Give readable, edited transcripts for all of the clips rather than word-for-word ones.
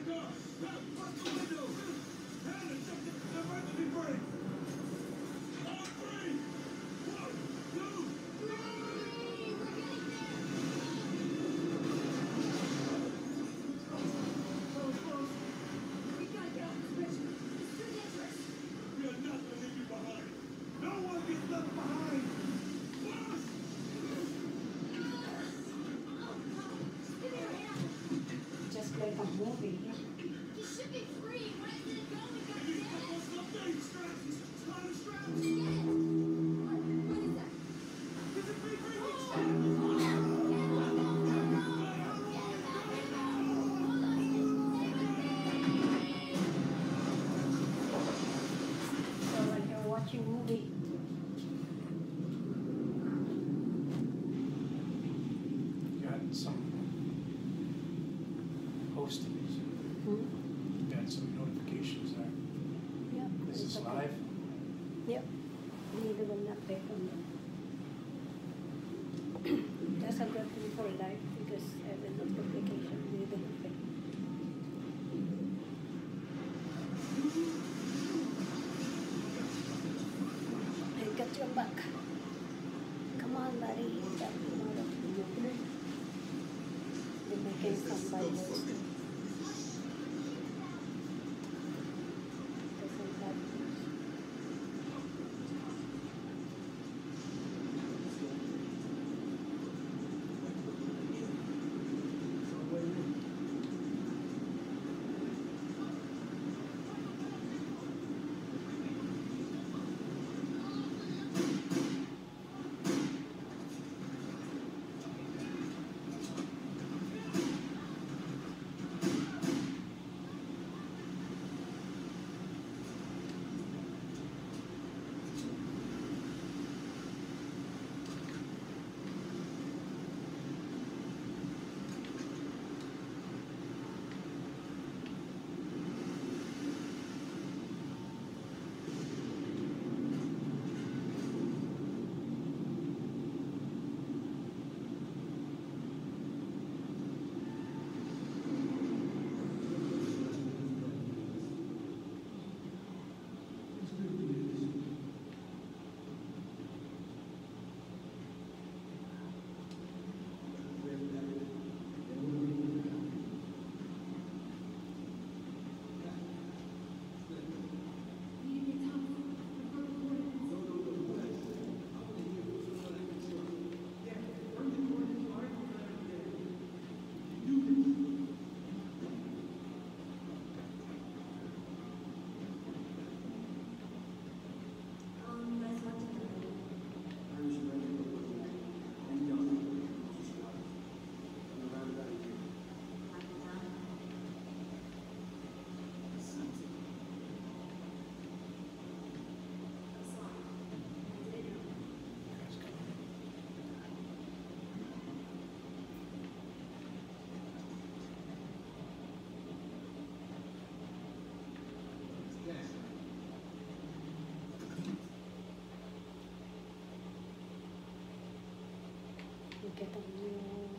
Just like a movie. He should be free. Why isn't it going? What is that? So like you're watching movie. Got some postings. Got some notifications there. Yeah. Is it's this okay. live? Yep. Need to update on that. That's a good thing for life because every notification we will affect. I got your back. Come on, buddy. That out of the movie. Then I can come by voice. Doesn't have voice. You get a new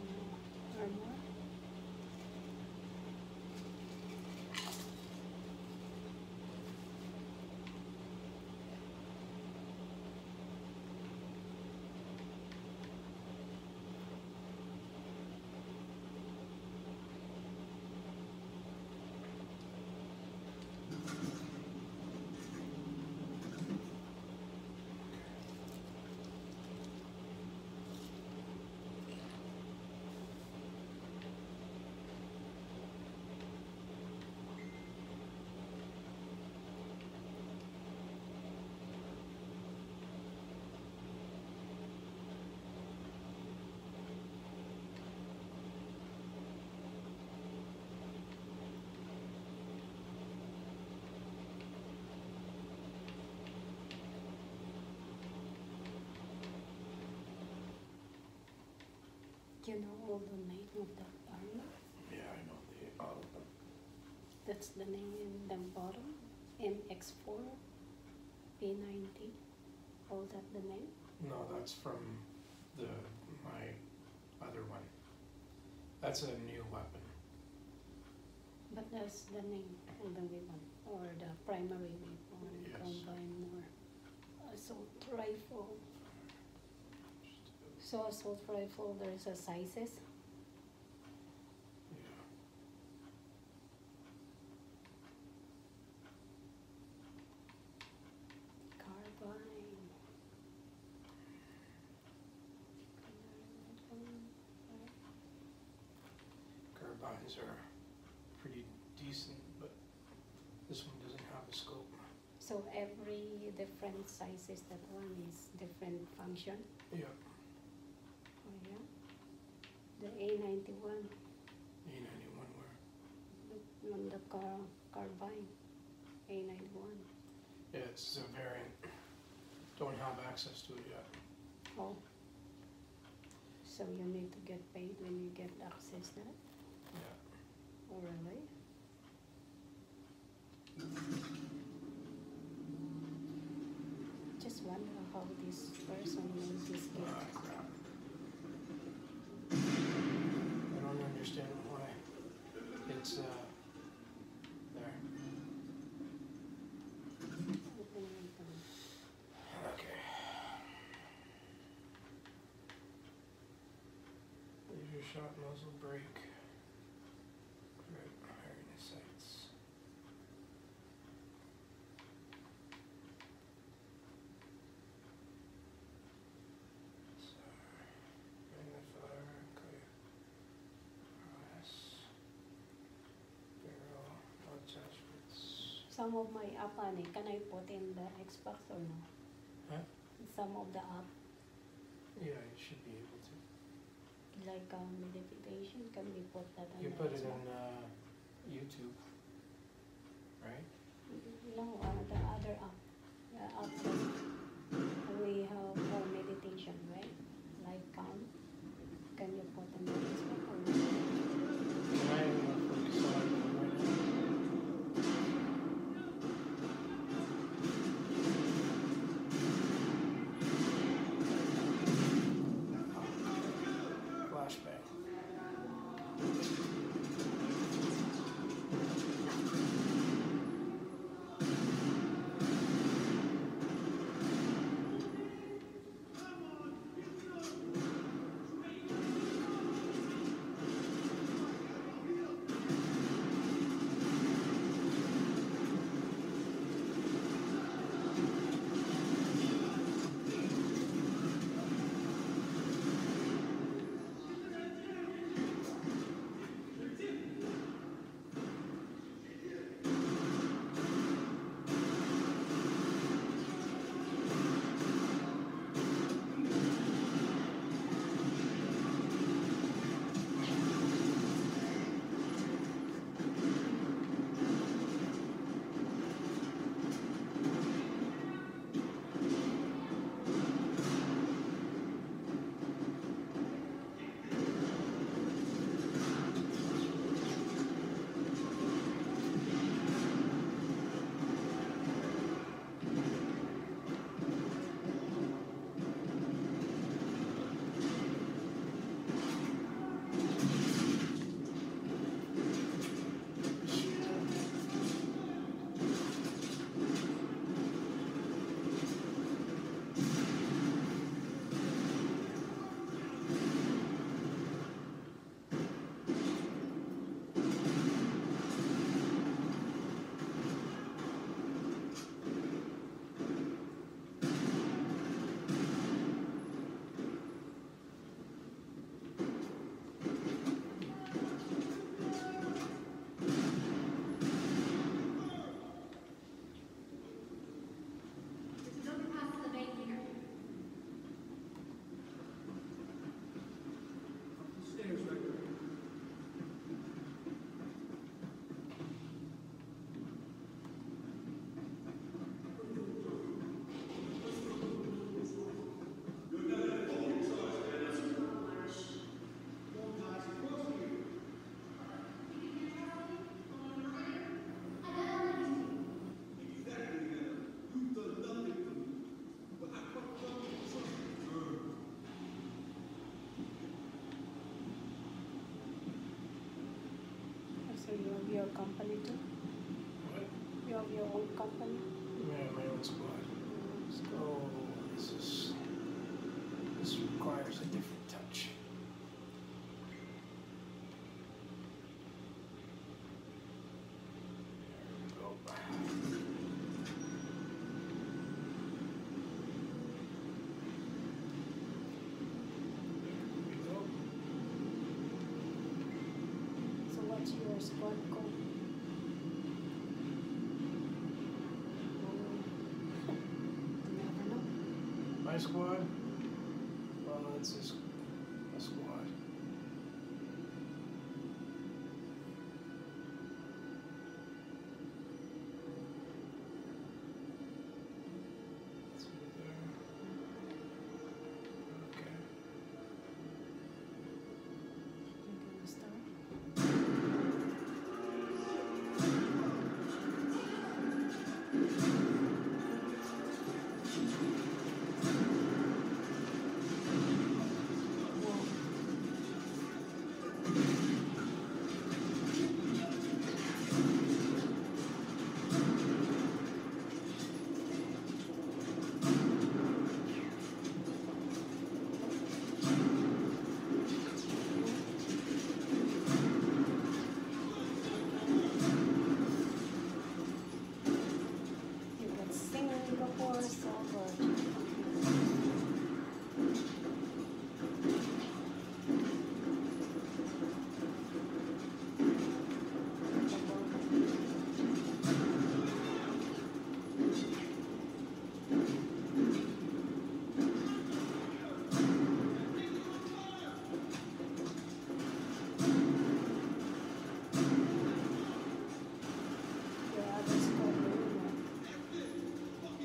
armor. Do you know all the name of that armor? Yeah, I know all of them. That's the name in the bottom. MX4, P90. All that the name? No, that's from my other one. That's a new weapon. But that's the name of the weapon or the primary weapon Yes. combine more assault rifle. So assault rifle there's a sizes. Yeah. Carbine. Carbines are pretty decent, but this one doesn't have a scope. So every different sizes, that one is different function. Yeah. Oh yeah. The A91 A91 where, on the carbine. A91. yeah, it's a variant. Don't have access to it yet. Oh. So you need to get paid when you get access to that? Yeah. Oh really? Just wonder how this person made this gift. Crap. I don't understand why it's there. Okay. Laser shot muzzle brake. Correct harness sights. Magnifier, okay. RS. Barrel, attachments. Some of my app, can I put in the Xbox or no? Huh? Some of the app, Yeah, you should be able to. like meditation, can we put that on You the put it Xbox? in YouTube, right? No, the other app. The app that we have for meditation, right? Like Calm. Can you put on the Xbox or no? Can I focus on it right now? Flashbang. have your own company? Yeah, my own squad. So, Oh, this requires a different touch. There we go. There we go. so what's your squad code? You never know. My squad? Well, it's a squad. It's right there. Okay. You can start. You can sing Singapore over. Your other squad will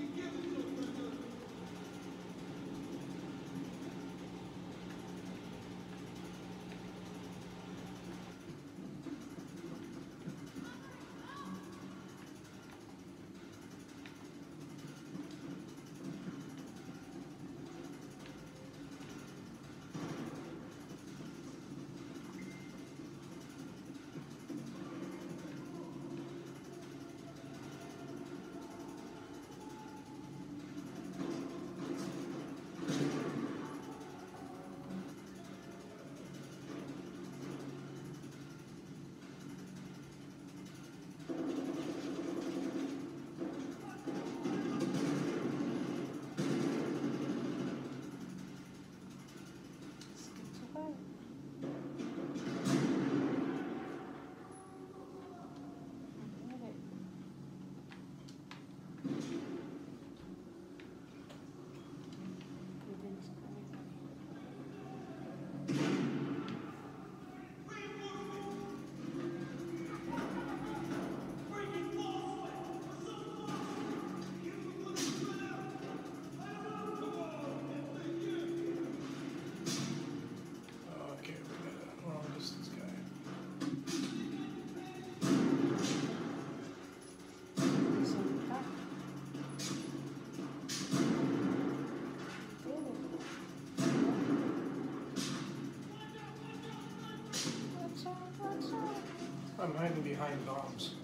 survive. Get it. Goodness Christ. Okay, we got a long distance guy. Some cut. Really? Watch out, watch out. I'm hiding behind bombs.